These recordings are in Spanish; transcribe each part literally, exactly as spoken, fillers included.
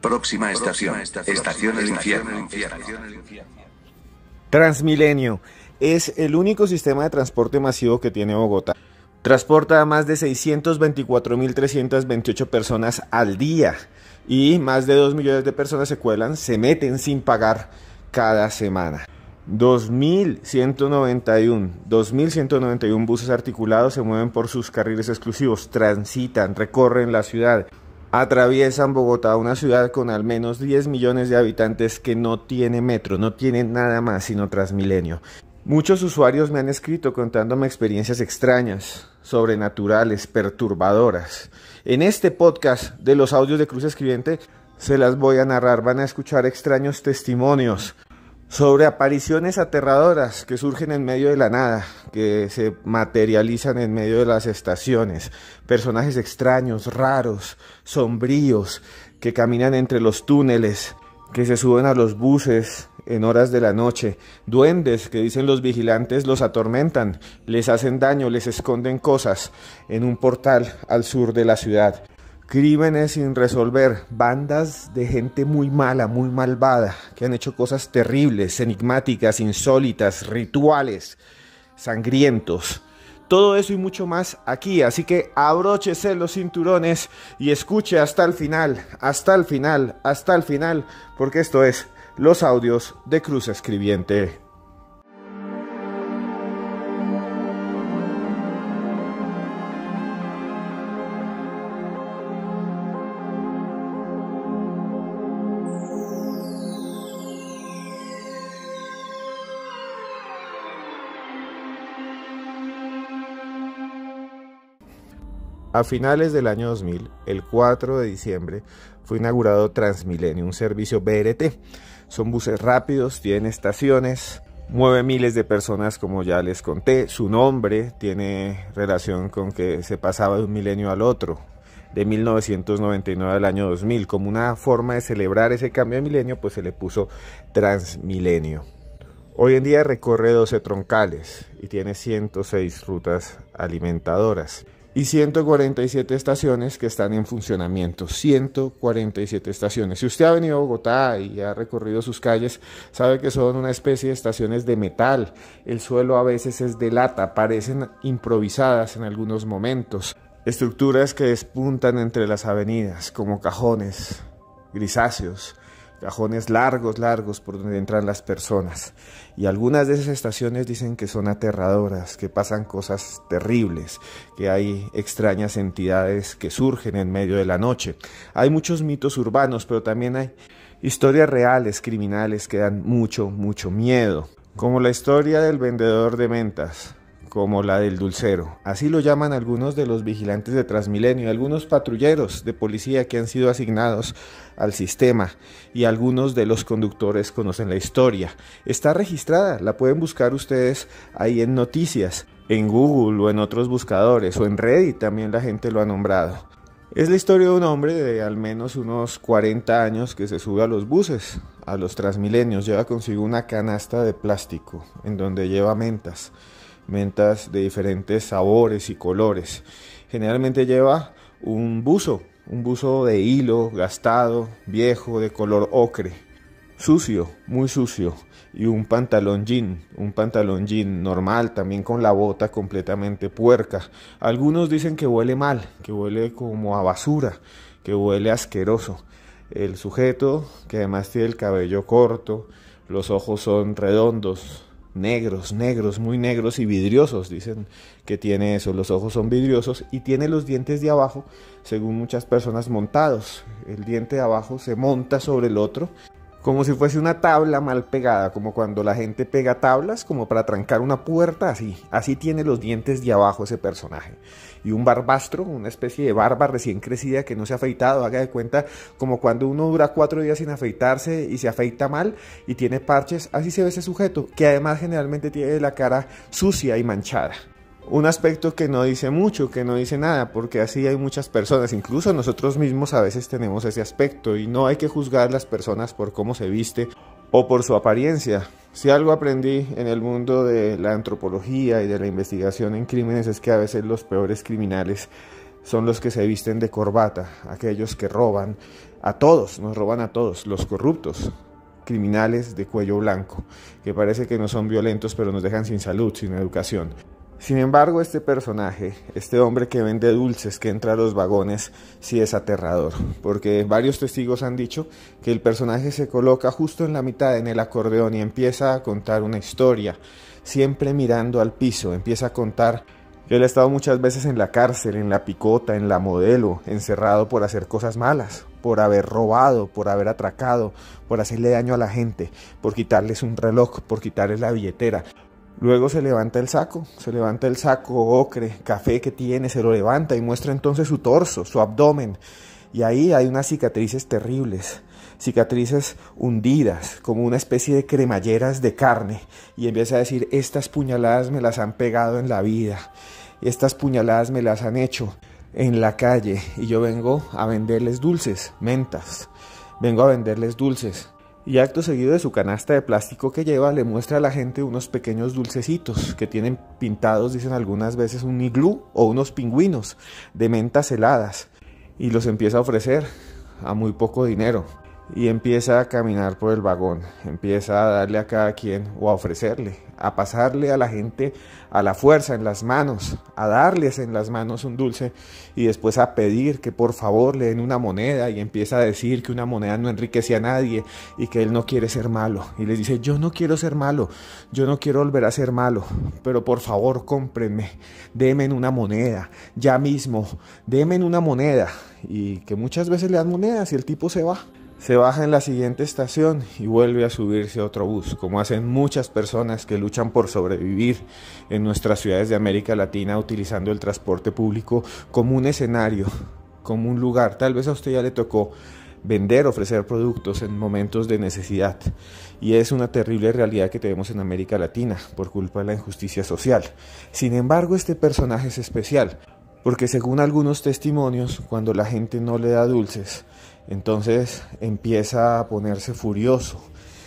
Próxima estación, Estación El Infierno. Transmilenio es el único sistema de transporte masivo que tiene Bogotá. Transporta a más de seiscientos veinticuatro mil trescientas veintiocho personas al día y más de dos millones de personas se cuelan, se meten sin pagar cada semana. dos mil ciento noventa y uno buses articulados se mueven por sus carriles exclusivos, transitan, recorren la ciudad, atraviesan Bogotá, una ciudad con al menos diez millones de habitantes que no tiene metro, no tiene nada más sino Transmilenio. Muchos usuarios me han escrito contándome experiencias extrañas, sobrenaturales, perturbadoras. En este podcast de los audios de Cruz Escribiente se las voy a narrar, van a escuchar extraños testimonios sobre apariciones aterradoras que surgen en medio de la nada, que se materializan en medio de las estaciones, personajes extraños, raros, sombríos, que caminan entre los túneles, que se suben a los buses en horas de la noche, duendes que dicen los vigilantes los atormentan, les hacen daño, les esconden cosas en un portal al sur de la ciudad. Crímenes sin resolver, bandas de gente muy mala, muy malvada, que han hecho cosas terribles, enigmáticas, insólitas, rituales, sangrientos. Todo eso y mucho más aquí, así que abróchese los cinturones y escuche hasta el final, hasta el final, hasta el final, porque esto es los audios de Cruz Escribiente. A finales del año dos mil, el cuatro de diciembre, fue inaugurado Transmilenio, un servicio B R T. Son buses rápidos, tienen estaciones, mueve miles de personas como ya les conté. Su nombre tiene relación con que se pasaba de un milenio al otro, de mil novecientos noventa y nueve al año dos mil. Como una forma de celebrar ese cambio de milenio, pues se le puso Transmilenio. Hoy en día recorre doce troncales y tiene ciento seis rutas alimentadoras y ciento cuarenta y siete estaciones que están en funcionamiento, ciento cuarenta y siete estaciones. Si usted ha venido a Bogotá y ha recorrido sus calles, sabe que son una especie de estaciones de metal. El suelo a veces es de lata, parecen improvisadas en algunos momentos. Estructuras que despuntan entre las avenidas, como cajones grisáceos, cajones largos, largos por donde entran las personas. Y algunas de esas estaciones dicen que son aterradoras, que pasan cosas terribles, que hay extrañas entidades que surgen en medio de la noche. Hay muchos mitos urbanos, pero también hay historias reales, criminales, que dan mucho, mucho miedo. Como la historia del vendedor de mentas, como la del dulcero. Así lo llaman algunos de los vigilantes de Transmilenio, algunos patrulleros de policía que han sido asignados al sistema, y algunos de los conductores conocen la historia. Está registrada, la pueden buscar ustedes ahí en noticias, en Google o en otros buscadores, o en Reddit también la gente lo ha nombrado. Es la historia de un hombre de al menos unos cuarenta años que se sube a los buses, a los Transmilenios, lleva consigo una canasta de plástico en donde lleva mentas. mentas de diferentes sabores y colores. Generalmente lleva un buzo, un buzo de hilo gastado, viejo, de color ocre, sucio, muy sucio, y un pantalón jean, un pantalón jean normal, también con la bota completamente puerca. Algunos dicen que huele mal, que huele como a basura, que huele asqueroso. El sujeto, que además tiene el cabello corto, los ojos son redondos, negros, negros, muy negros y vidriosos, dicen que tiene eso, los ojos son vidriosos y tiene los dientes de abajo, según muchas personas, montados. El diente de abajo se monta sobre el otro, como si fuese una tabla mal pegada, como cuando la gente pega tablas como para trancar una puerta, así, así tiene los dientes de abajo ese personaje. Y un barbastro, una especie de barba recién crecida que no se ha afeitado, haga de cuenta como cuando uno dura cuatro días sin afeitarse y se afeita mal y tiene parches, así se ve ese sujeto, que además generalmente tiene la cara sucia y manchada. Un aspecto que no dice mucho, que no dice nada, porque así hay muchas personas, incluso nosotros mismos a veces tenemos ese aspecto, y no hay que juzgar a las personas por cómo se viste o por su apariencia. Si algo aprendí en el mundo de la antropología y de la investigación en crímenes es que a veces los peores criminales son los que se visten de corbata, aquellos que roban, A todos, nos roban a todos, los corruptos, criminales de cuello blanco, que parece que no son violentos, pero nos dejan sin salud, sin educación. Sin embargo, este personaje, este hombre que vende dulces, que entra a los vagones, sí es aterrador, porque varios testigos han dicho que el personaje se coloca justo en la mitad, en el acordeón, y empieza a contar una historia, siempre mirando al piso, empieza a contar que él ha estado muchas veces en la cárcel, en la picota, en la modelo, encerrado por hacer cosas malas, por haber robado, por haber atracado, por hacerle daño a la gente, por quitarles un reloj, por quitarles la billetera. Luego se levanta el saco, se levanta el saco ocre, café que tiene, se lo levanta y muestra entonces su torso, su abdomen. Y ahí hay unas cicatrices terribles, cicatrices hundidas, como una especie de cremalleras de carne. Y empieza a decir, estas puñaladas me las han pegado en la vida, estas puñaladas me las han hecho en la calle. Y yo vengo a venderles dulces, mentas, vengo a venderles dulces. Y acto seguido de su canasta de plástico que lleva, le muestra a la gente unos pequeños dulcecitos que tienen pintados, dicen algunas veces, un iglú o unos pingüinos de mentas heladas. Y los empieza a ofrecer a muy poco dinero. Y empieza a caminar por el vagón, empieza a darle a cada quien o a ofrecerle, a pasarle a la gente a la fuerza en las manos, a darles en las manos un dulce y después a pedir que por favor le den una moneda, y empieza a decir que una moneda no enriquece a nadie y que él no quiere ser malo. Y les dice, yo no quiero ser malo, yo no quiero volver a ser malo, pero por favor cómprenme, denme una moneda, ya mismo, denme una moneda. Y que muchas veces le dan monedas y el tipo se va. Se baja en la siguiente estación y vuelve a subirse a otro bus, como hacen muchas personas que luchan por sobrevivir en nuestras ciudades de América Latina, utilizando el transporte público como un escenario, como un lugar. Tal vez a usted ya le tocó vender, ofrecer productos en momentos de necesidad, y es una terrible realidad que tenemos en América Latina por culpa de la injusticia social. Sin embargo, este personaje es especial, porque según algunos testimonios, cuando la gente no le da dulces, entonces empieza a ponerse furioso,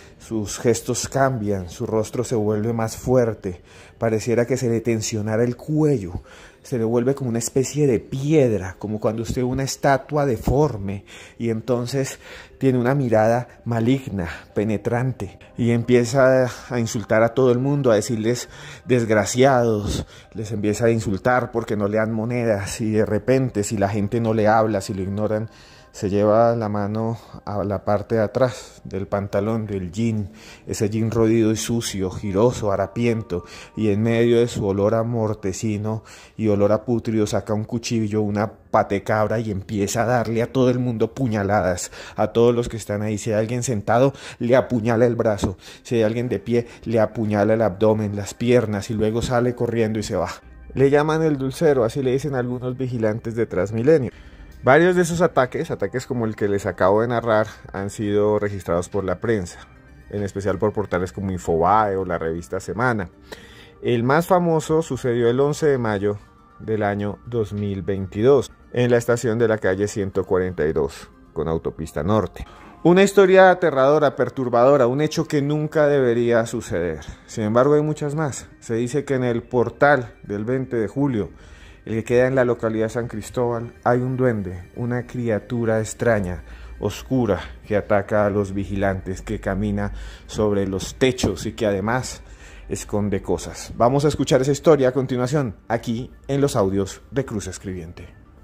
sus gestos cambian, su rostro se vuelve más fuerte, pareciera que se le tensionara el cuello, se le vuelve como una especie de piedra, como cuando usted ve una estatua deforme, y entonces tiene una mirada maligna, penetrante, y empieza a insultar a todo el mundo, a decirles desgraciados, les empieza a insultar porque no le dan monedas, y de repente si la gente no le habla, si lo ignoran, se lleva la mano a la parte de atrás del pantalón, del jean, ese jean rodido y sucio, giroso, harapiento, y en medio de su olor a mortecino y olor a pútrido saca un cuchillo, una patecabra, y empieza a darle a todo el mundo puñaladas, a todos los que están ahí. Si hay alguien sentado, le apuñala el brazo, si hay alguien de pie, le apuñala el abdomen, las piernas, y luego sale corriendo y se va. Le llaman el dulcero, así le dicen algunos vigilantes de Transmilenio. Varios de esos ataques, ataques como el que les acabo de narrar, han sido registrados por la prensa, en especial por portales como Infobae o la revista Semana. El más famoso sucedió el once de mayo del año dos mil veintidós, en la estación de la calle ciento cuarenta y dos, con autopista norte. Una historia aterradora, perturbadora, un hecho que nunca debería suceder. Sin embargo, hay muchas más. Se dice que en el portal del veinte de julio, el que queda en la localidad de San Cristóbal, hay un duende, una criatura extraña, oscura, que ataca a los vigilantes, que camina sobre los techos y que además esconde cosas. Vamos a escuchar esa historia a continuación, aquí en los audios de Cruz Escribiente.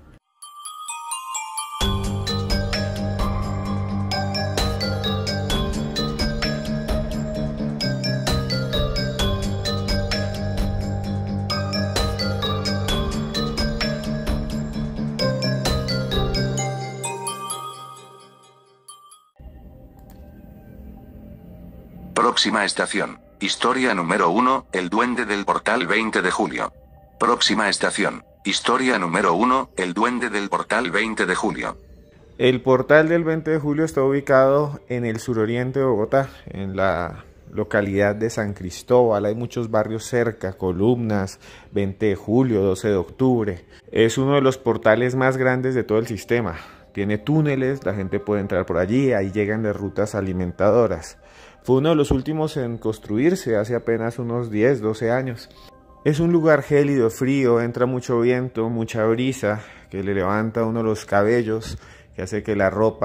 Próxima estación. Historia número uno, el duende del portal veinte de julio. Próxima estación. Historia número uno, el duende del portal veinte de julio. El portal del veinte de julio está ubicado en el suroriente de Bogotá, en la localidad de San Cristóbal. Hay muchos barrios cerca, Columnas, veinte de julio, doce de octubre. Es uno de los portales más grandes de todo el sistema. Tiene túneles, la gente puede entrar por allí, ahí llegan las rutas alimentadoras. Fue uno de los últimos en construirse hace apenas unos diez, doce años. Es un lugar gélido, frío, entra mucho viento, mucha brisa, que le levanta a uno los cabellos, que hace que la ropa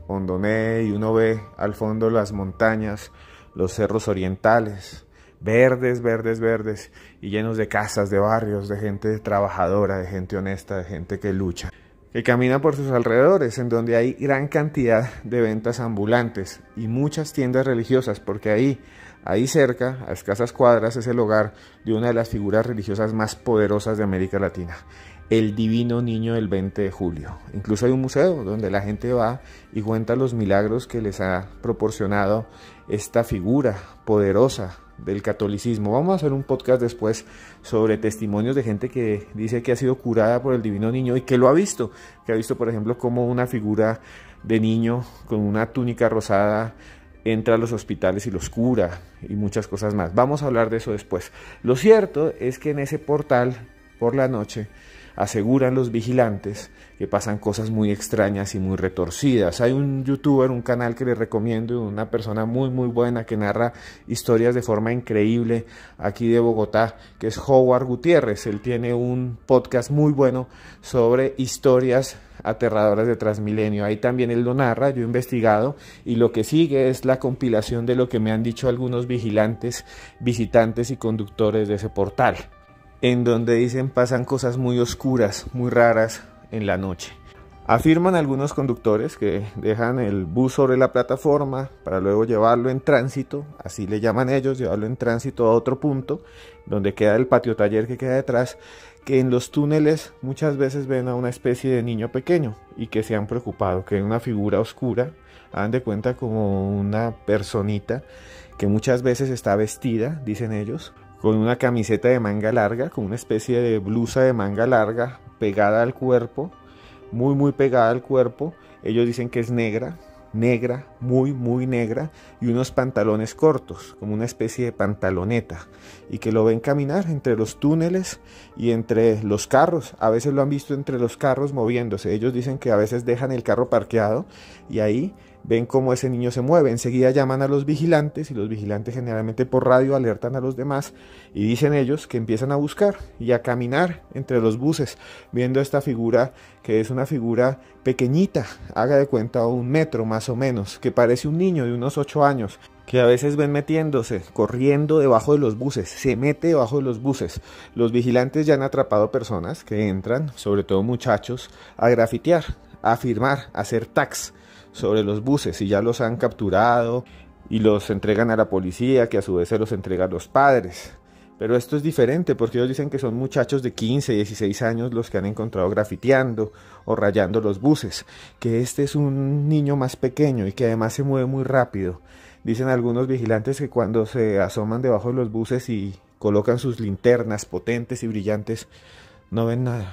Hondoné y uno ve al fondo las montañas, los cerros orientales, verdes, verdes, verdes y llenos de casas, de barrios, de gente trabajadora, de gente honesta, de gente que lucha, que camina por sus alrededores, en donde hay gran cantidad de ventas ambulantes y muchas tiendas religiosas, porque ahí, ahí cerca, a escasas cuadras, es el hogar de una de las figuras religiosas más poderosas de América Latina, el Divino Niño del veinte de julio. Incluso hay un museo donde la gente va y cuenta los milagros que les ha proporcionado esta figura poderosa del catolicismo. Vamos a hacer un podcast después sobre testimonios de gente que dice que ha sido curada por el Divino Niño y que lo ha visto, que ha visto por ejemplo como una figura de niño con una túnica rosada entra a los hospitales y los cura y muchas cosas más. Vamos a hablar de eso después. Lo cierto es que en ese portal por la noche aseguran los vigilantes que pasan cosas muy extrañas y muy retorcidas. Hay un youtuber, un canal que les recomiendo, una persona muy muy buena que narra historias de forma increíble aquí de Bogotá, que es Howard Gutiérrez. Él tiene un podcast muy bueno sobre historias aterradoras de Transmilenio. Ahí también él lo narra, yo he investigado y lo que sigue es la compilación de lo que me han dicho algunos vigilantes, visitantes y conductores de ese portal, en donde dicen pasan cosas muy oscuras, muy raras en la noche. Afirman algunos conductores que dejan el bus sobre la plataforma para luego llevarlo en tránsito, así le llaman ellos, llevarlo en tránsito a otro punto, donde queda el patio taller que queda detrás, que en los túneles muchas veces ven a una especie de niño pequeño y que se han preocupado, que es una figura oscura, hagan de cuenta como una personita que muchas veces está vestida, dicen ellos, con una camiseta de manga larga, con una especie de blusa de manga larga pegada al cuerpo, muy muy pegada al cuerpo. Ellos dicen que es negra, negra, muy muy negra, y unos pantalones cortos, como una especie de pantaloneta, y que lo ven caminar entre los túneles y entre los carros. A veces lo han visto entre los carros moviéndose. Ellos dicen que a veces dejan el carro parqueado y ahí ven cómo ese niño se mueve. Enseguida llaman a los vigilantes y los vigilantes generalmente por radio alertan a los demás y dicen ellos que empiezan a buscar y a caminar entre los buses viendo esta figura, que es una figura pequeñita, haga de cuenta un metro más o menos, que parece un niño de unos ocho años, que a veces ven metiéndose, corriendo debajo de los buses, se mete debajo de los buses. Los vigilantes ya han atrapado personas que entran, sobre todo muchachos, a grafitear, a firmar, a hacer tags sobre los buses y ya los han capturado y los entregan a la policía, que a su vez se los entrega a los padres. Pero esto es diferente porque ellos dicen que son muchachos de quince, dieciséis años los que han encontrado grafiteando o rayando los buses, que este es un niño más pequeño y que además se mueve muy rápido. Dicen algunos vigilantes que cuando se asoman debajo de los buses y colocan sus linternas potentes y brillantes, no ven nada,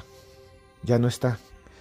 ya no está,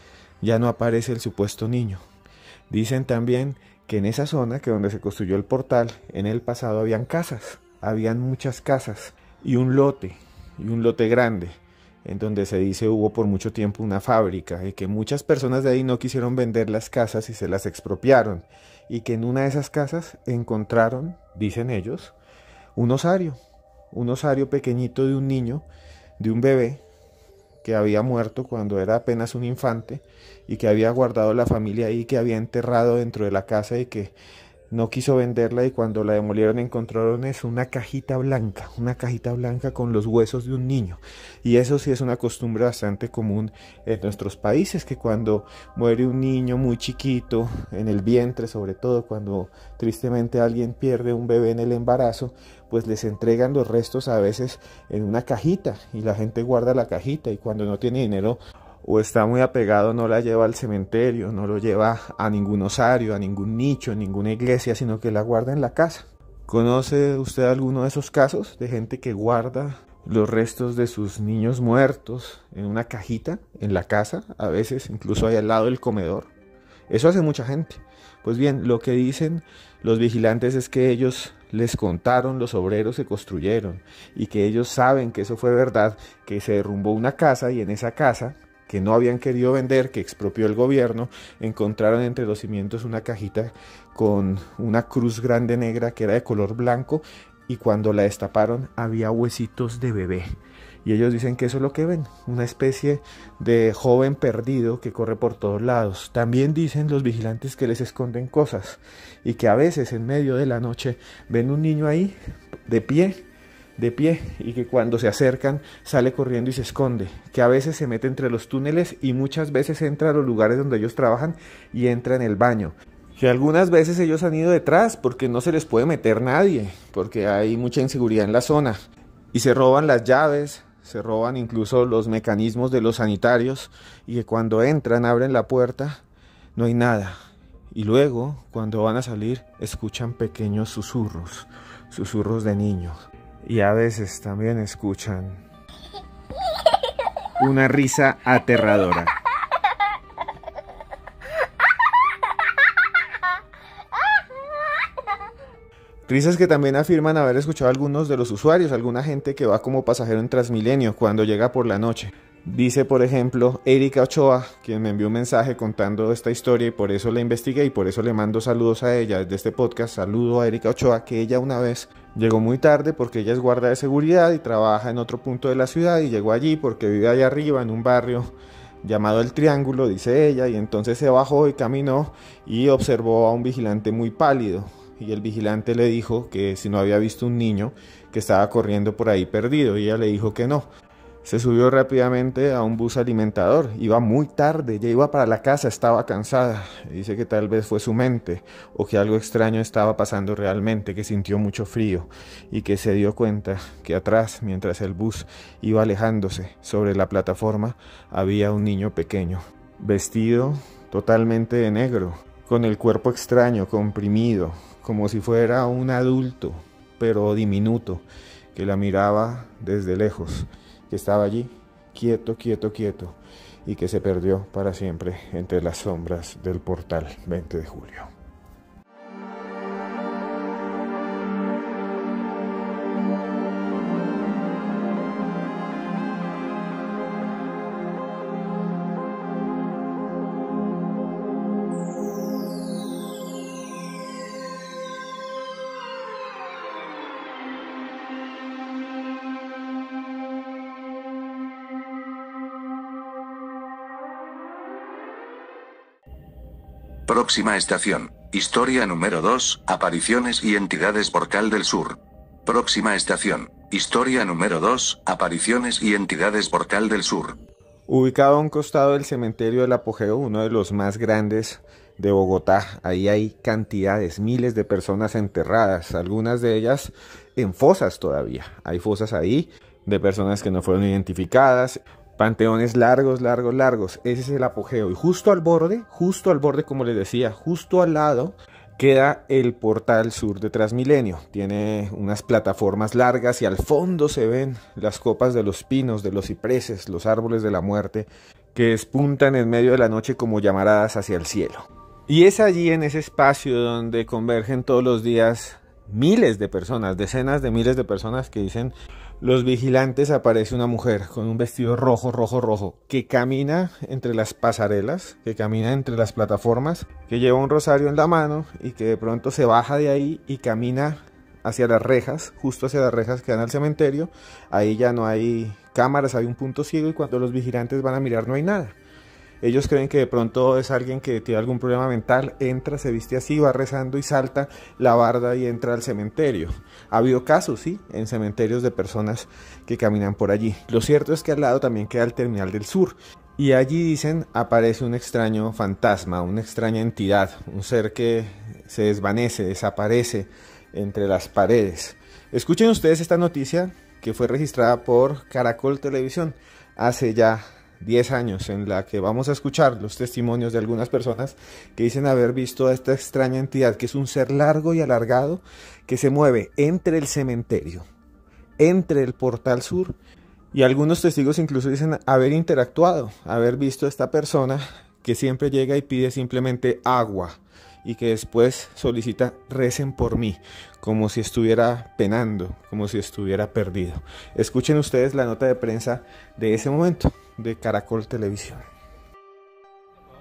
ya no aparece el supuesto niño. Dicen también que en esa zona, que donde se construyó el portal, en el pasado habían casas, habían muchas casas y un lote, y un lote grande, en donde se dice hubo por mucho tiempo una fábrica y que muchas personas de ahí no quisieron vender las casas y se las expropiaron y que en una de esas casas encontraron, dicen ellos, un osario, un osario pequeñito de un niño, de un bebé, que había muerto cuando era apenas un infante y que había guardado la familia ahí, que había enterrado dentro de la casa y que no quiso venderla, y cuando la demolieron encontraron eso, una cajita blanca, una cajita blanca con los huesos de un niño. Y eso sí es una costumbre bastante común en nuestros países, que cuando muere un niño muy chiquito, en el vientre sobre todo, cuando tristemente alguien pierde un bebé en el embarazo, pues les entregan los restos a veces en una cajita y la gente guarda la cajita, y cuando no tiene dinero o está muy apegado no la lleva al cementerio, no lo lleva a ningún osario, a ningún nicho, a ninguna iglesia, sino que la guarda en la casa. ¿Conoce usted alguno de esos casos de gente que guarda los restos de sus niños muertos en una cajita en la casa, a veces incluso ahí al lado del comedor? Eso hace mucha gente. Pues bien, lo que dicen los vigilantes es que ellos les contaron los obreros que construyeron y que ellos saben que eso fue verdad, que se derrumbó una casa y en esa casa, que no habían querido vender, que expropió el gobierno, encontraron entre los cimientos una cajita con una cruz grande negra que era de color blanco, y cuando la destaparon había huesitos de bebé. Y ellos dicen que eso es lo que ven, una especie de joven perdido que corre por todos lados. También dicen los vigilantes que les esconden cosas y que a veces en medio de la noche ven un niño ahí de pie, de pie, y que cuando se acercan sale corriendo y se esconde, que a veces se mete entre los túneles y muchas veces entra a los lugares donde ellos trabajan y entra en el baño. Que algunas veces ellos han ido detrás porque no se les puede meter nadie, porque hay mucha inseguridad en la zona, y se roban las llaves, se roban incluso los mecanismos de los sanitarios, y que cuando entran, abren la puerta, no hay nada, y luego cuando van a salir escuchan pequeños susurros, susurros de niños, y a veces también escuchan una risa aterradora. Risas que también afirman haber escuchado algunos de los usuarios, alguna gente que va como pasajero en Transmilenio cuando llega por la noche. Dice, por ejemplo, Erika Ochoa, quien me envió un mensaje contando esta historia y por eso la investigué y por eso le mando saludos a ella desde este podcast. Saludo a Erika Ochoa, que ella una vez llegó muy tarde porque ella es guarda de seguridad y trabaja en otro punto de la ciudad, y llegó allí porque vive allá arriba en un barrio llamado El Triángulo, dice ella, y entonces se bajó y caminó y observó a un vigilante muy pálido. Y el vigilante le dijo que si no había visto un niño que estaba corriendo por ahí perdido, y ella le dijo que no. Se subió rápidamente a un bus alimentador, iba muy tarde, ya iba para la casa, estaba cansada. Dice que tal vez fue su mente o que algo extraño estaba pasando realmente, que sintió mucho frío y que se dio cuenta que atrás, mientras el bus iba alejándose sobre la plataforma, había un niño pequeño, vestido totalmente de negro, con el cuerpo extraño, comprimido, como si fuera un adulto, pero diminuto, que la miraba desde lejos, que estaba allí, quieto, quieto, quieto, y que se perdió para siempre entre las sombras del portal veinte de julio. Próxima estación. Historia número dos. Apariciones y entidades Portal del Sur. Próxima estación. Historia número dos. Apariciones y entidades Portal del Sur. Ubicado a un costado del cementerio del Apogeo, uno de los más grandes de Bogotá, ahí hay cantidades, miles de personas enterradas, algunas de ellas en fosas todavía. Hay fosas ahí de personas que no fueron identificadas. Panteones largos, largos, largos. Ese es el Apogeo. Y justo al borde, justo al borde, como les decía, justo al lado, queda el Portal Sur de Transmilenio. Tiene unas plataformas largas y al fondo se ven las copas de los pinos, de los cipreses, los árboles de la muerte, que despuntan en medio de la noche como llamaradas hacia el cielo. Y es allí, en ese espacio, donde convergen todos los días miles de personas, decenas de miles de personas que dicen: los vigilantes. Aparece una mujer con un vestido rojo, rojo, rojo, que camina entre las pasarelas, que camina entre las plataformas, que lleva un rosario en la mano y que de pronto se baja de ahí y camina hacia las rejas, justo hacia las rejas que dan al cementerio. Ahí ya no hay cámaras, hay un punto ciego y cuando los vigilantes van a mirar no hay nada. Ellos creen que de pronto es alguien que tiene algún problema mental, entra, se viste así, va rezando y salta la barda y entra al cementerio. Ha habido casos, sí, en cementerios de personas que caminan por allí. Lo cierto es que al lado también queda el Terminal del Sur. Y allí, dicen, aparece un extraño fantasma, una extraña entidad, un ser que se desvanece, desaparece entre las paredes. Escuchen ustedes esta noticia que fue registrada por Caracol Televisión hace ya diez años, en la que vamos a escuchar los testimonios de algunas personas que dicen haber visto a esta extraña entidad, que es un ser largo y alargado que se mueve entre el cementerio, entre el Portal Sur, y algunos testigos incluso dicen haber interactuado, haber visto a esta persona que siempre llega y pide simplemente agua y que después solicita: recen por mí, como si estuviera penando, como si estuviera perdido. Escuchen ustedes la nota de prensa de ese momento de Caracol Televisión.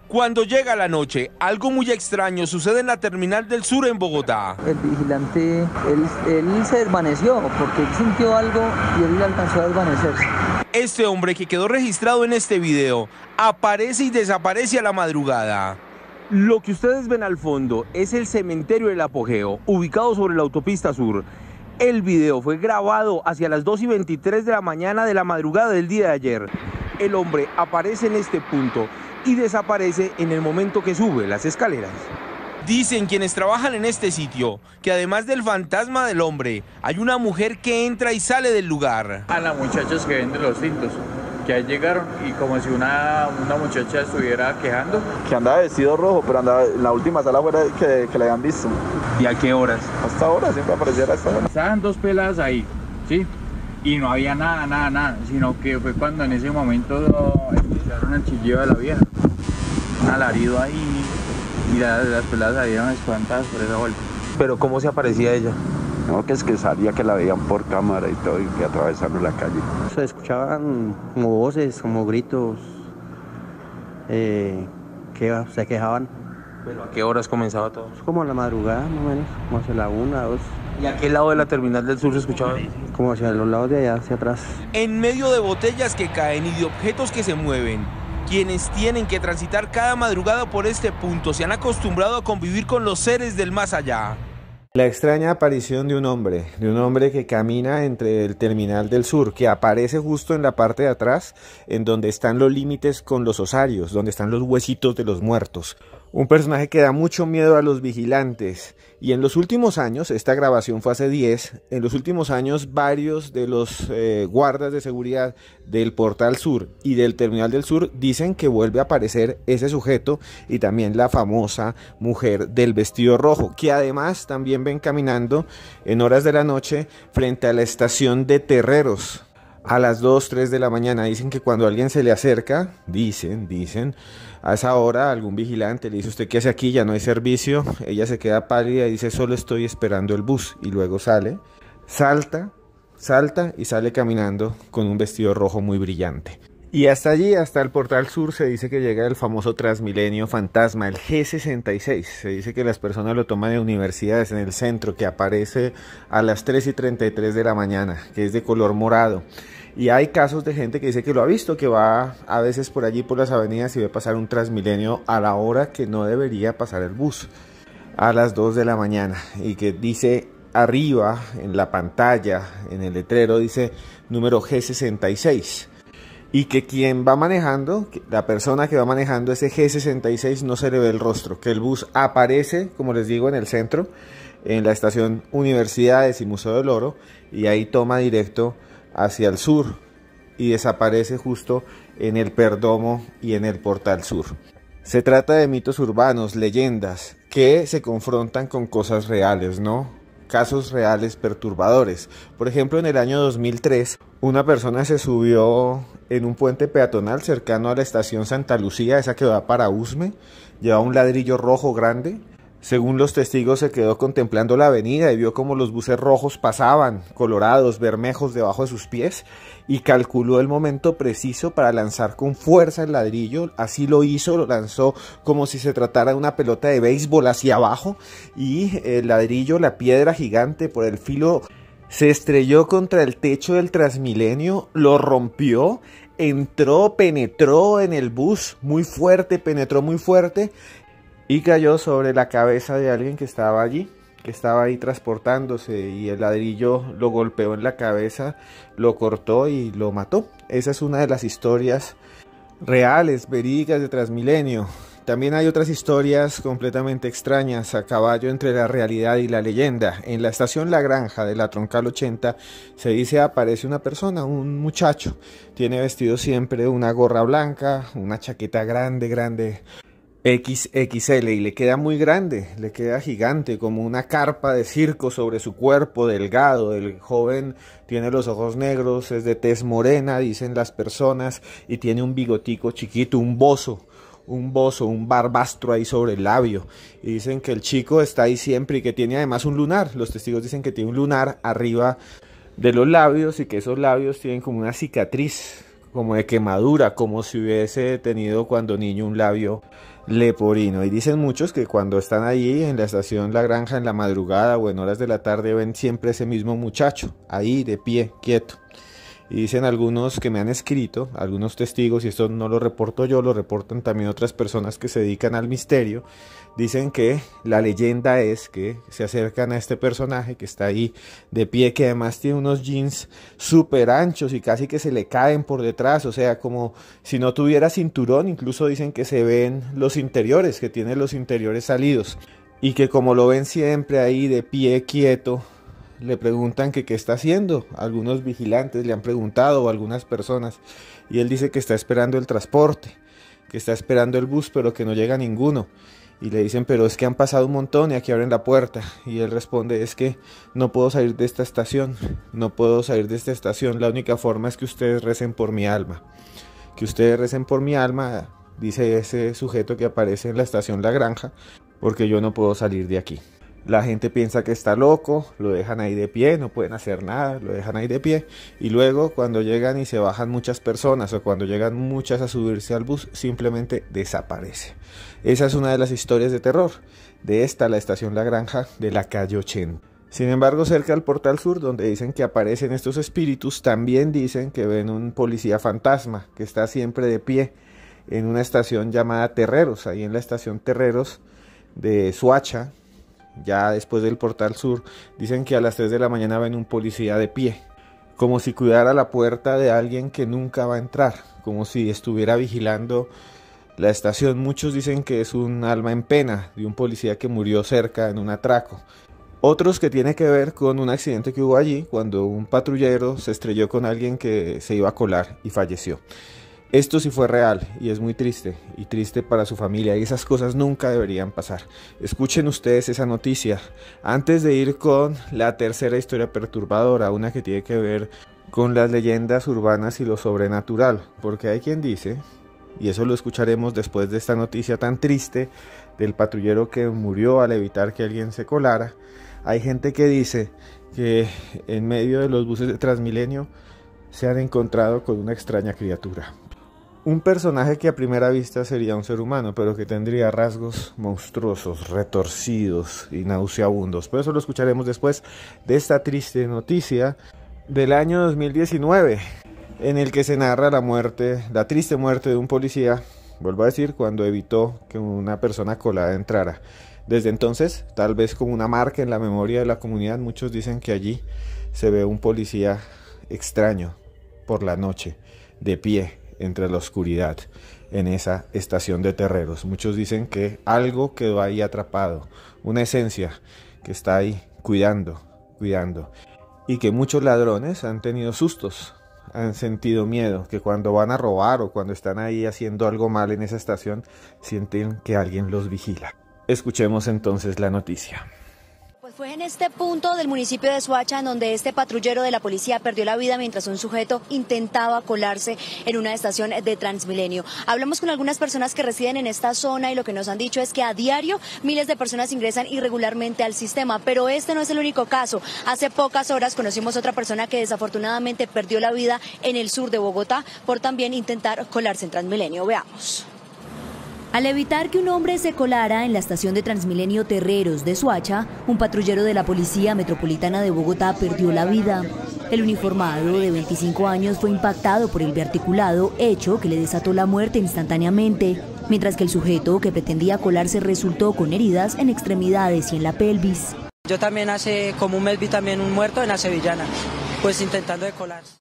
Cuando llega la noche, algo muy extraño sucede en la terminal del sur en Bogotá. El vigilante, él, él se desvaneció porque él sintió algo y él alcanzó a desvanecerse. Este hombre que quedó registrado en este video aparece y desaparece a la madrugada. Lo que ustedes ven al fondo es el cementerio del Apogeo, ubicado sobre la autopista sur. El video fue grabado hacia las dos y veintitrés de la mañana de la madrugada del día de ayer. El hombre aparece en este punto y desaparece en el momento que sube las escaleras. Dicen quienes trabajan en este sitio que además del fantasma del hombre, hay una mujer que entra y sale del lugar. A las muchachas que venden los tintos, que ahí llegaron y como si una, una muchacha estuviera quejando. Que andaba vestido rojo, pero andaba en la última sala fuera que, que le habían visto. ¿Y a qué horas? Hasta ahora, siempre apareciera hasta ahora. Estaban dos peladas ahí, ¿sí? Y no había nada, nada, nada, sino que fue cuando en ese momento escucharon el chillido de la vieja. Un alarido ahí y la, las peladas salieron espantadas por esa vuelta. ¿Pero cómo se aparecía ella? No, que es que salía que la veían por cámara y todo y que atravesaron la calle. Se escuchaban como voces, como gritos, eh, que se quejaban. ¿Pero a qué horas comenzaba todo? Como a la madrugada, más o menos, como hacia la una, dos. ¿Y a qué lado de la terminal del sur se escuchaba? Como hacia los lados de allá, hacia atrás. En medio de botellas que caen y de objetos que se mueven, quienes tienen que transitar cada madrugada por este punto se han acostumbrado a convivir con los seres del más allá. La extraña aparición de un hombre, de un hombre que camina entre el terminal del sur, que aparece justo en la parte de atrás, en donde están los límites con los osarios, donde están los huesitos de los muertos. Un personaje que da mucho miedo a los vigilantes. Y en los últimos años, esta grabación fue hace diez, en los últimos años varios de los eh, guardas de seguridad del Portal Sur y del Terminal del Sur dicen que vuelve a aparecer ese sujeto y también la famosa mujer del vestido rojo, que además también ven caminando en horas de la noche frente a la estación de Terreros. A las dos, tres de la mañana. Dicen que cuando alguien se le acerca, dicen, dicen, a esa hora algún vigilante le dice: ¿usted qué hace aquí? Ya no hay servicio. Ella se queda pálida y dice: solo estoy esperando el bus. Y luego sale, salta, salta y sale caminando con un vestido rojo muy brillante. Y hasta allí, hasta el Portal Sur, se dice que llega el famoso Transmilenio fantasma, el G sesenta y seis. Se dice que las personas lo toman de universidades en el centro, que aparece a las tres y treinta y tres de la mañana, que es de color morado. Y hay casos de gente que dice que lo ha visto, que va a veces por allí por las avenidas y ve pasar un Transmilenio a la hora que no debería pasar el bus, a las dos de la mañana, y que dice arriba en la pantalla, en el letrero, dice número G sesenta y seis. Y que quien va manejando, la persona que va manejando ese G sesenta y seis, no se le ve el rostro, que el bus aparece, como les digo, en el centro, en la estación Universidades y Museo del Oro, y ahí toma directo hacia el sur y desaparece justo en el Perdomo y en el Portal Sur. Se trata de mitos urbanos, leyendas, que se confrontan con cosas reales, ¿no? Casos reales perturbadores. Por ejemplo, en el año dos mil tres, una persona se subió en un puente peatonal cercano a la estación Santa Lucía, esa que va para Usme, llevaba un ladrillo rojo grande. Según los testigos, se quedó contemplando la avenida y vio cómo los buses rojos pasaban, colorados, bermejos, debajo de sus pies, y calculó el momento preciso para lanzar con fuerza el ladrillo. Así lo hizo, lo lanzó como si se tratara de una pelota de béisbol hacia abajo, y el ladrillo, la piedra gigante por el filo, se estrelló contra el techo del Transmilenio, lo rompió, entró, penetró en el bus muy fuerte, penetró muy fuerte, y cayó sobre la cabeza de alguien que estaba allí, que estaba ahí transportándose, y el ladrillo lo golpeó en la cabeza, lo cortó y lo mató. Esa es una de las historias reales, verídicas de Transmilenio. También hay otras historias completamente extrañas, a caballo entre la realidad y la leyenda. En la estación La Granja de la Troncal ochenta se dice aparece una persona, un muchacho. Tiene vestido siempre una gorra blanca, una chaqueta grande, grande, equis equis ele, y le queda muy grande, le queda gigante, como una carpa de circo sobre su cuerpo delgado. El joven tiene los ojos negros, es de tez morena, dicen las personas, y tiene un bigotico chiquito, un bozo, un bozo, un barbastro ahí sobre el labio. Y dicen que el chico está ahí siempre y que tiene además un lunar. Los testigos dicen que tiene un lunar arriba de los labios y que esos labios tienen como una cicatriz, como de quemadura, como si hubiese tenido cuando niño un labio leporino. Y dicen muchos que cuando están ahí en la estación La Granja en la madrugada o en horas de la tarde ven siempre ese mismo muchacho, ahí de pie, quieto. Y dicen algunos que me han escrito, algunos testigos, y esto no lo reporto yo, lo reportan también otras personas que se dedican al misterio, dicen que la leyenda es que se acercan a este personaje que está ahí de pie, que además tiene unos jeans súper anchos y casi que se le caen por detrás, o sea, como si no tuviera cinturón. Incluso dicen que se ven los interiores, que tiene los interiores salidos, y que como lo ven siempre ahí de pie, quieto, le preguntan que qué está haciendo. Algunos vigilantes le han preguntado, o algunas personas, y él dice que está esperando el transporte, que está esperando el bus, pero que no llega ninguno. Y le dicen, pero es que han pasado un montón y aquí abren la puerta. Y él responde, es que no puedo salir de esta estación, no puedo salir de esta estación, la única forma es que ustedes recen por mi alma. Que ustedes recen por mi alma, dice ese sujeto que aparece en la estación La Granja, porque yo no puedo salir de aquí. La gente piensa que está loco, lo dejan ahí de pie, no pueden hacer nada, lo dejan ahí de pie. Y luego cuando llegan y se bajan muchas personas, o cuando llegan muchas a subirse al bus, simplemente desaparece. Esa es una de las historias de terror de esta, la estación La Granja de la calle ochenta. Sin embargo, cerca del Portal Sur, donde dicen que aparecen estos espíritus, también dicen que ven un policía fantasma que está siempre de pie en una estación llamada Terreros, ahí en la estación Terreros de Soacha. Ya después del Portal Sur, dicen que a las tres de la mañana ven un policía de pie, como si cuidara la puerta de alguien que nunca va a entrar, como si estuviera vigilando la estación. Muchos dicen que es un alma en pena de un policía que murió cerca en un atraco. Otros que tiene que ver con un accidente que hubo allí, cuando un patrullero se estrelló con alguien que se iba a colar y falleció. Esto sí fue real y es muy triste, y triste para su familia, y esas cosas nunca deberían pasar. Escuchen ustedes esa noticia antes de ir con la tercera historia perturbadora, una que tiene que ver con las leyendas urbanas y lo sobrenatural, porque hay quien dice, y eso lo escucharemos después de esta noticia tan triste del patrullero que murió al evitar que alguien se colara, hay gente que dice que en medio de los buses de Transmilenio se han encontrado con una extraña criatura. Un personaje que a primera vista sería un ser humano, pero que tendría rasgos monstruosos, retorcidos y nauseabundos. Pero eso lo escucharemos después de esta triste noticia del año dos mil diecinueve, en el que se narra la muerte, la triste muerte de un policía, vuelvo a decir, cuando evitó que una persona colada entrara. Desde entonces, tal vez como una marca en la memoria de la comunidad, muchos dicen que allí se ve un policía extraño por la noche, de pie, entre la oscuridad, en esa estación de Terreros. Muchos dicen que algo quedó ahí atrapado, una esencia que está ahí cuidando, cuidando, y que muchos ladrones han tenido sustos, han sentido miedo, que cuando van a robar o cuando están ahí haciendo algo mal en esa estación, sienten que alguien los vigila. Escuchemos entonces la noticia. Pues fue en este punto del municipio de Soacha en donde este patrullero de la policía perdió la vida mientras un sujeto intentaba colarse en una estación de Transmilenio. Hablamos con algunas personas que residen en esta zona y lo que nos han dicho es que a diario miles de personas ingresan irregularmente al sistema, pero este no es el único caso. Hace pocas horas conocimos otra persona que desafortunadamente perdió la vida en el sur de Bogotá por también intentar colarse en Transmilenio. Veamos. Al evitar que un hombre se colara en la estación de Transmilenio Terreros de Soacha, un patrullero de la Policía Metropolitana de Bogotá perdió la vida. El uniformado de veinticinco años fue impactado por el biarticulado, hecho que le desató la muerte instantáneamente, mientras que el sujeto que pretendía colarse resultó con heridas en extremidades y en la pelvis. Yo también hace como un mes vi también un muerto en la Sevillana, pues intentando de colarse.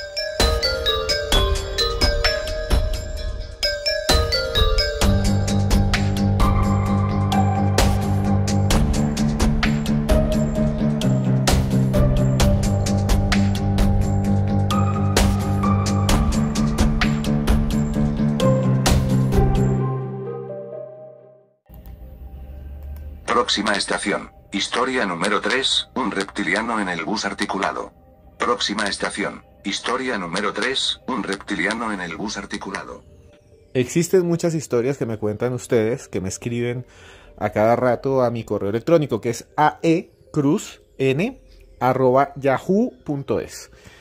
Próxima estación. Historia número tres, un reptiliano en el bus articulado. Próxima estación. Historia número tres, un reptiliano en el bus articulado. Existen muchas historias que me cuentan ustedes, que me escriben a cada rato a mi correo electrónico, que es aecruzn arroba yahoo punto es.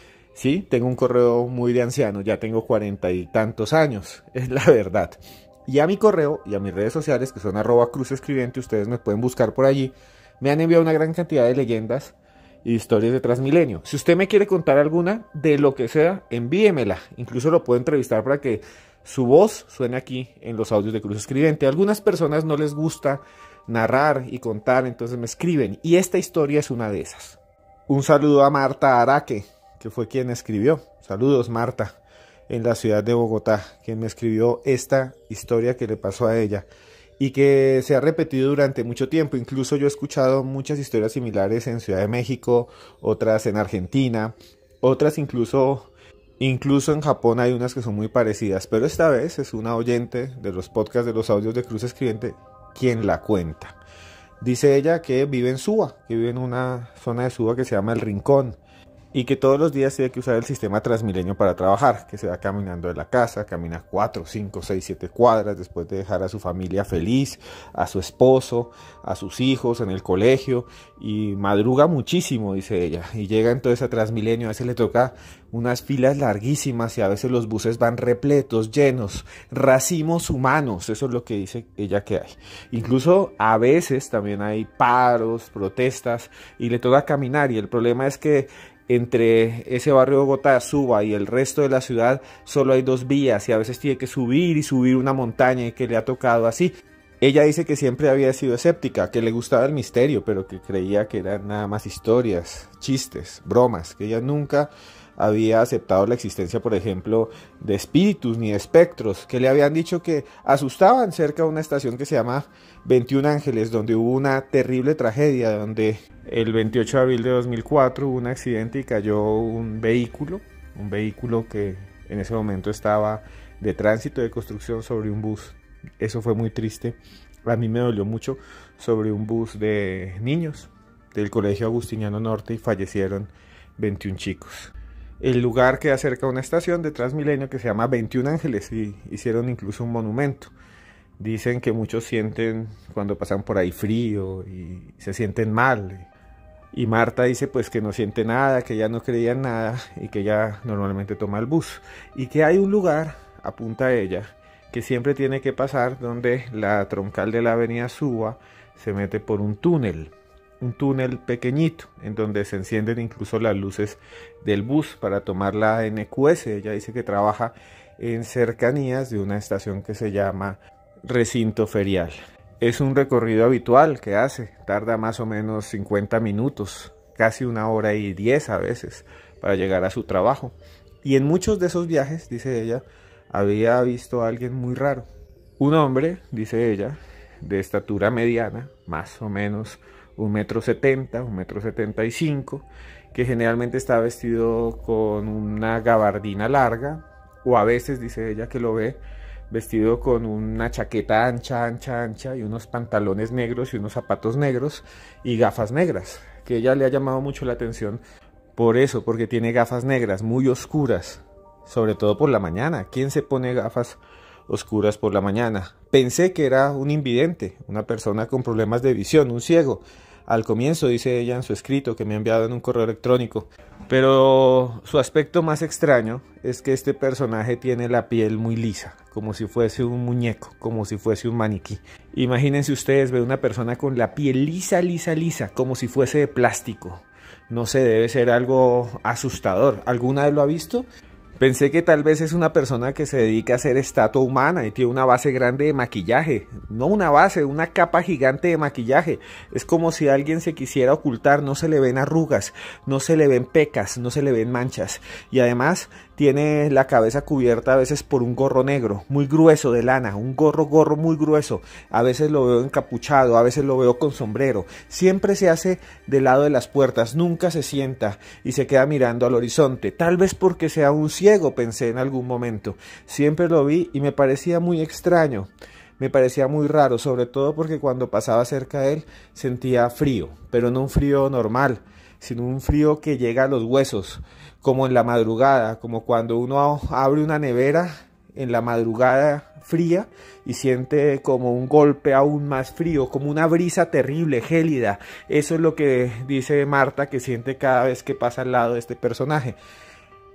Sí, tengo un correo muy de anciano, ya tengo cuarenta y tantos años, es la verdad. Y a mi correo y a mis redes sociales, que son arroba Cruz Escribiente, ustedes me pueden buscar por allí, me han enviado una gran cantidad de leyendas y historias de Transmilenio. Si usted me quiere contar alguna de lo que sea, envíemela. Incluso lo puedo entrevistar para que su voz suene aquí en los audios de Cruz Escribiente. A algunas personas no les gusta narrar y contar, entonces me escriben. Y esta historia es una de esas. Un saludo a Marta Araque, que fue quien escribió. Saludos, Marta, en la ciudad de Bogotá, quien me escribió esta historia que le pasó a ella y que se ha repetido durante mucho tiempo. Incluso yo he escuchado muchas historias similares en Ciudad de México, otras en Argentina, otras incluso, incluso en Japón hay unas que son muy parecidas, pero esta vez es una oyente de los podcasts de los audios de Cruz Escribiente quien la cuenta. Dice ella que vive en Suba, que vive en una zona de Suba que se llama El Rincón, y que todos los días tiene que usar el sistema Transmilenio para trabajar, que se va caminando de la casa, camina cuatro, cinco, seis, siete cuadras después de dejar a su familia feliz, a su esposo, a sus hijos en el colegio, y madruga muchísimo, dice ella, y llega entonces a Transmilenio. A veces le toca unas filas larguísimas y a veces los buses van repletos, llenos, racimos humanos, eso es lo que dice ella que hay. Incluso a veces también hay paros, protestas, y le toca caminar, y el problema es que entre ese barrio de Bogotá, Suba, y el resto de la ciudad solo hay dos vías y a veces tiene que subir y subir una montaña y que le ha tocado así. Ella dice que siempre había sido escéptica, que le gustaba el misterio, pero que creía que eran nada más historias, chistes, bromas, que ella nunca había aceptado la existencia, por ejemplo, de espíritus ni de espectros, que le habían dicho que asustaban cerca de una estación que se llama veintiún Ángeles, donde hubo una terrible tragedia, donde el veintiocho de abril de dos mil cuatro hubo un accidente y cayó un vehículo, un vehículo que en ese momento estaba de tránsito de construcción sobre un bus. Eso fue muy triste, a mí me dolió mucho, sobre un bus de niños del Colegio Agustiniano Norte, y fallecieron veintiún chicos. El lugar queda cerca de una estación de Transmilenio que se llama veintiún Ángeles y hicieron incluso un monumento. Dicen que muchos sienten cuando pasan por ahí frío y se sienten mal. Y Marta dice pues que no siente nada, que ella no creía en nada y que ella normalmente toma el bus. Y que hay un lugar, apunta ella, que siempre tiene que pasar donde la troncal de la avenida Suba se mete por un túnel. Un túnel pequeñito en donde se encienden incluso las luces del bus para tomar la N Q S. Ella dice que trabaja en cercanías de una estación que se llama Recinto Ferial. Es un recorrido habitual que hace, tarda más o menos cincuenta minutos, casi una hora y diez a veces para llegar a su trabajo. Y en muchos de esos viajes, dice ella, había visto a alguien muy raro. Un hombre, dice ella, de estatura mediana, más o menos un metro setenta, un metro setenta y cinco, que generalmente está vestido con una gabardina larga, o a veces dice ella que lo ve vestido con una chaqueta ancha, ancha, ancha, y unos pantalones negros y unos zapatos negros y gafas negras, que ella le ha llamado mucho la atención por eso, porque tiene gafas negras muy oscuras, sobre todo por la mañana. ¿Quién se pone gafas oscuras por la mañana? Pensé que era un invidente, una persona con problemas de visión, un ciego. Al comienzo, dice ella en su escrito que me ha enviado en un correo electrónico, pero su aspecto más extraño es que este personaje tiene la piel muy lisa, como si fuese un muñeco, como si fuese un maniquí. Imagínense ustedes ver una persona con la piel lisa, lisa, lisa, como si fuese de plástico. No sé, debe ser algo asustador. ¿Alguna vez lo ha visto? Pensé que tal vez es una persona que se dedica a hacer estatua humana y tiene una base grande de maquillaje. No una base, una capa gigante de maquillaje. Es como si alguien se quisiera ocultar, no se le ven arrugas, no se le ven pecas, no se le ven manchas. Y además tiene la cabeza cubierta a veces por un gorro negro, muy grueso de lana, un gorro, gorro muy grueso. A veces lo veo encapuchado, a veces lo veo con sombrero. Siempre se hace del lado de las puertas, nunca se sienta y se queda mirando al horizonte. Tal vez porque sea un ciego, pensé en algún momento. Siempre lo vi y me parecía muy extraño. Me parecía muy raro, sobre todo porque cuando pasaba cerca de él sentía frío, pero no un frío normal, sino un frío que llega a los huesos, como en la madrugada, como cuando uno abre una nevera en la madrugada fría y siente como un golpe aún más frío, como una brisa terrible, gélida. Eso es lo que dice Marta que siente cada vez que pasa al lado de este personaje.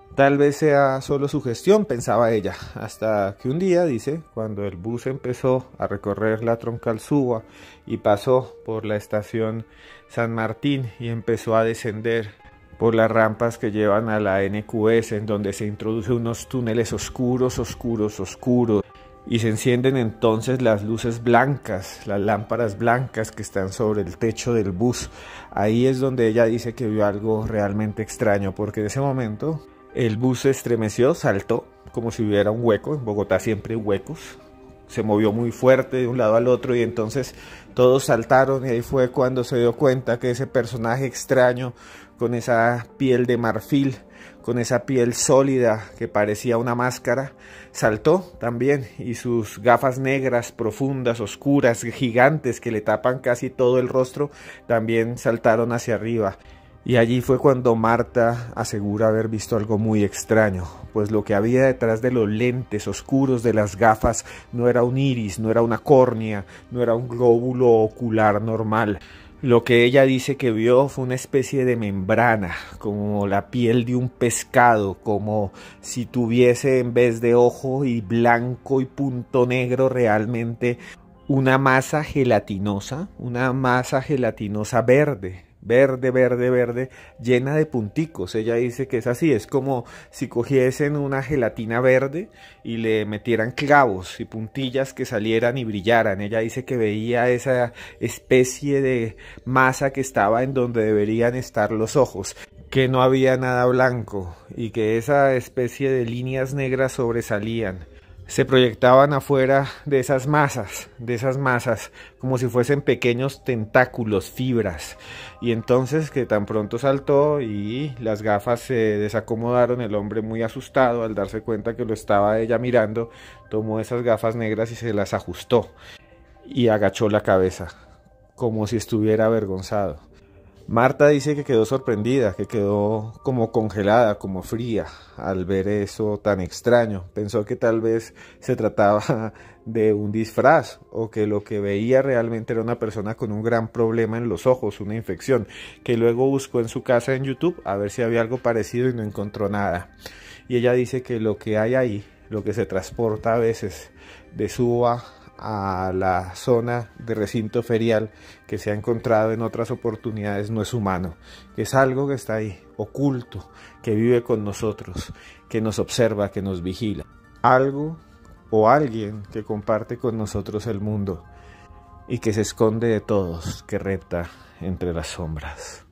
Tal vez sea solo su gestión, pensaba ella, hasta que un día, dice, cuando el bus empezó a recorrer la troncal Suba y pasó por la estación San Martín y empezó a descender por las rampas que llevan a la N Q S, en donde se introduce unos túneles oscuros, oscuros, oscuros, y se encienden entonces las luces blancas, las lámparas blancas que están sobre el techo del bus. Ahí es donde ella dice que vio algo realmente extraño, porque en ese momento el bus se estremeció, saltó, como si hubiera un hueco. En Bogotá siempre hay huecos. Se movió muy fuerte de un lado al otro y entonces todos saltaron, y ahí fue cuando se dio cuenta que ese personaje extraño, con esa piel de marfil, con esa piel sólida que parecía una máscara, saltó también, y sus gafas negras, profundas, oscuras, gigantes, que le tapan casi todo el rostro, también saltaron hacia arriba. Y allí fue cuando Marta asegura haber visto algo muy extraño, pues lo que había detrás de los lentes oscuros de las gafas no era un iris, no era una córnea, no era un glóbulo ocular normal. Lo que ella dice que vio fue una especie de membrana, como la piel de un pescado, como si tuviese en vez de ojo y blanco y punto negro realmente una masa gelatinosa, una masa gelatinosa verde. Verde, verde, verde, llena de punticos. Ella dice que es así, es como si cogiesen una gelatina verde y le metieran clavos y puntillas que salieran y brillaran. Ella dice que veía esa especie de masa que estaba en donde deberían estar los ojos, que no había nada blanco y que esa especie de líneas negras sobresalían. Se proyectaban afuera de esas masas, de esas masas, como si fuesen pequeños tentáculos, fibras. Y entonces que tan pronto saltó y las gafas se desacomodaron, el hombre muy asustado al darse cuenta que lo estaba ella mirando, tomó esas gafas negras y se las ajustó y agachó la cabeza, como si estuviera avergonzado. Marta dice que quedó sorprendida, que quedó como congelada, como fría al ver eso tan extraño. Pensó que tal vez se trataba de un disfraz o que lo que veía realmente era una persona con un gran problema en los ojos, una infección, que luego buscó en su casa en YouTube a ver si había algo parecido y no encontró nada. Y ella dice que lo que hay ahí, lo que se transporta a veces de Suba a la zona de recinto ferial que se ha encontrado en otras oportunidades, no es humano, que es algo que está ahí, oculto, que vive con nosotros, que nos observa, que nos vigila. Algo o alguien que comparte con nosotros el mundo y que se esconde de todos, que repta entre las sombras.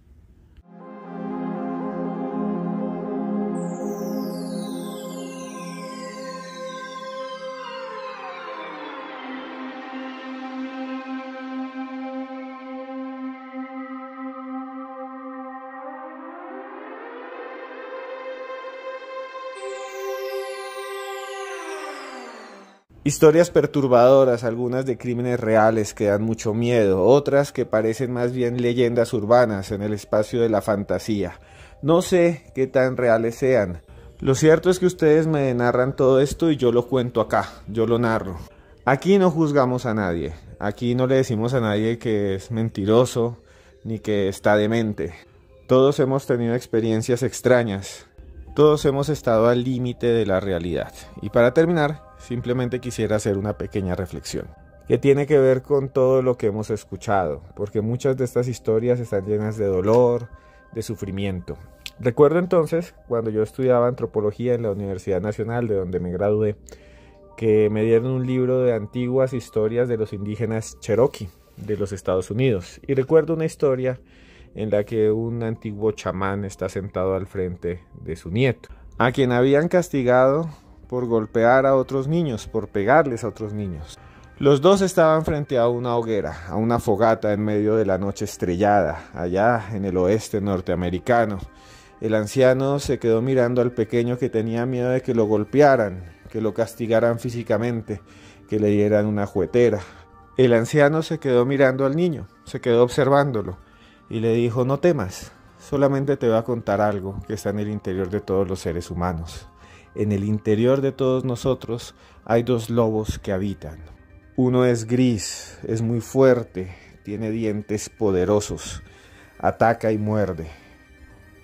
Historias perturbadoras, algunas de crímenes reales que dan mucho miedo, otras que parecen más bien leyendas urbanas en el espacio de la fantasía. No sé qué tan reales sean. Lo cierto es que ustedes me narran todo esto y yo lo cuento acá, yo lo narro. Aquí no juzgamos a nadie, aquí no le decimos a nadie que es mentiroso ni que está demente. Todos hemos tenido experiencias extrañas, todos hemos estado al límite de la realidad. Y para terminar, simplemente quisiera hacer una pequeña reflexión que tiene que ver con todo lo que hemos escuchado, porque muchas de estas historias están llenas de dolor, de sufrimiento. Recuerdo entonces, cuando yo estudiaba antropología en la Universidad Nacional, de donde me gradué, que me dieron un libro de antiguas historias de los indígenas Cherokee de los Estados Unidos. Y recuerdo una historia en la que un antiguo chamán está sentado al frente de su nieto, a quien habían castigado por golpear a otros niños, por pegarles a otros niños. Los dos estaban frente a una hoguera, a una fogata en medio de la noche estrellada, allá en el oeste norteamericano. El anciano se quedó mirando al pequeño que tenía miedo de que lo golpearan, que lo castigaran físicamente, que le dieran una juetera. El anciano se quedó mirando al niño, se quedó observándolo y le dijo: no temas, solamente te voy a contar algo que está en el interior de todos los seres humanos. En el interior de todos nosotros hay dos lobos que habitan. Uno es gris, es muy fuerte, tiene dientes poderosos, ataca y muerde.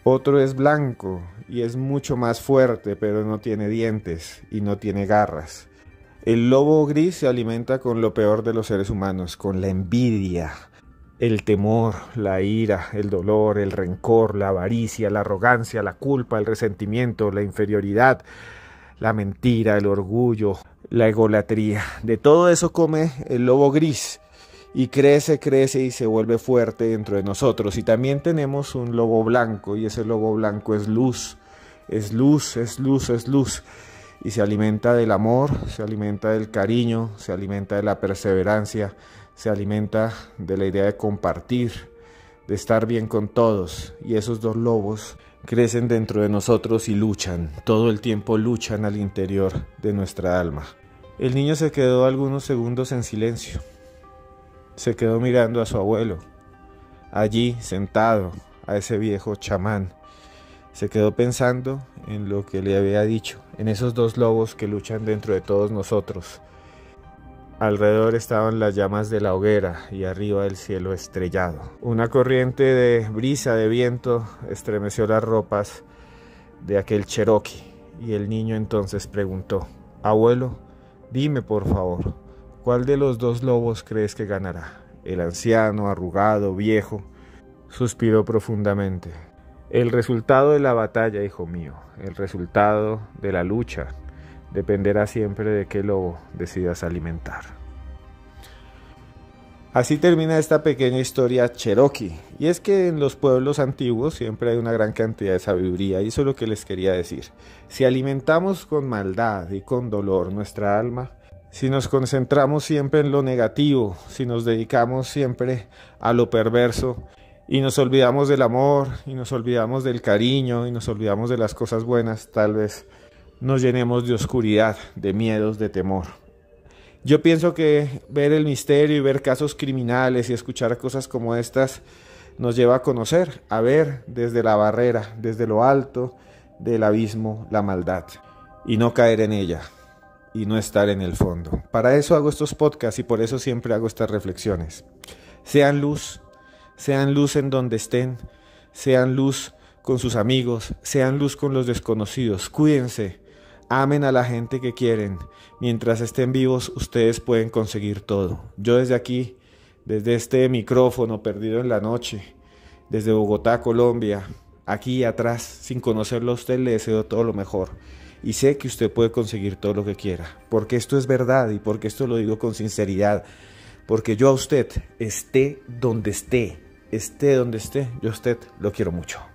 Otro es blanco y es mucho más fuerte, pero no tiene dientes y no tiene garras. El lobo gris se alimenta con lo peor de los seres humanos, con la envidia, el temor, la ira, el dolor, el rencor, la avaricia, la arrogancia, la culpa, el resentimiento, la inferioridad, la mentira, el orgullo, la egolatría. De todo eso come el lobo gris y crece, crece y se vuelve fuerte dentro de nosotros. Y también tenemos un lobo blanco, y ese lobo blanco es luz, es luz, es luz, es luz. Y se alimenta del amor, se alimenta del cariño, se alimenta de la perseverancia, se alimenta de la idea de compartir, de estar bien con todos. Y esos dos lobos crecen dentro de nosotros y luchan, todo el tiempo luchan al interior de nuestra alma. El niño se quedó algunos segundos en silencio. Se quedó mirando a su abuelo, allí sentado, a ese viejo chamán. Se quedó pensando en lo que le había dicho, en esos dos lobos que luchan dentro de todos nosotros. Alrededor estaban las llamas de la hoguera y arriba el cielo estrellado. Una corriente de brisa, de viento, estremeció las ropas de aquel Cherokee y el niño entonces preguntó: «Abuelo, dime por favor, ¿cuál de los dos lobos crees que ganará?» El anciano, arrugado, viejo, suspiró profundamente. «El resultado de la batalla, hijo mío, el resultado de la lucha, dependerá siempre de qué lobo decidas alimentar». Así termina esta pequeña historia Cherokee. Y es que en los pueblos antiguos siempre hay una gran cantidad de sabiduría, y eso es lo que les quería decir. Si alimentamos con maldad y con dolor nuestra alma, si nos concentramos siempre en lo negativo, si nos dedicamos siempre a lo perverso, y nos olvidamos del amor, y nos olvidamos del cariño, y nos olvidamos de las cosas buenas, tal vez nos llenemos de oscuridad, de miedos, de temor. Yo pienso que ver el misterio y ver casos criminales y escuchar cosas como estas nos lleva a conocer, a ver desde la barrera, desde lo alto del abismo, la maldad, y no caer en ella, y no estar en el fondo. Para eso hago estos podcasts y por eso siempre hago estas reflexiones. Sean luz, sean luz en donde estén, sean luz con sus amigos, sean luz con los desconocidos, cuídense. Amen a la gente que quieren. Mientras estén vivos, ustedes pueden conseguir todo. Yo desde aquí, desde este micrófono perdido en la noche, desde Bogotá, Colombia, aquí atrás, sin conocerlo a usted, le deseo todo lo mejor. Y sé que usted puede conseguir todo lo que quiera. Porque esto es verdad y porque esto lo digo con sinceridad. Porque yo a usted, esté donde esté, esté donde esté, yo a usted lo quiero mucho.